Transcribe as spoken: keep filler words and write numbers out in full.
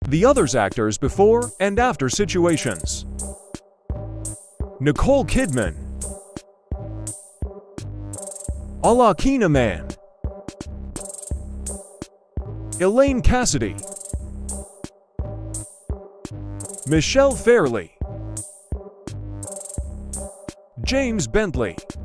The others actors before and after situations. Nicole Kidman, Alakina Mann, Elaine Cassidy, Michelle Fairley, James Bentley.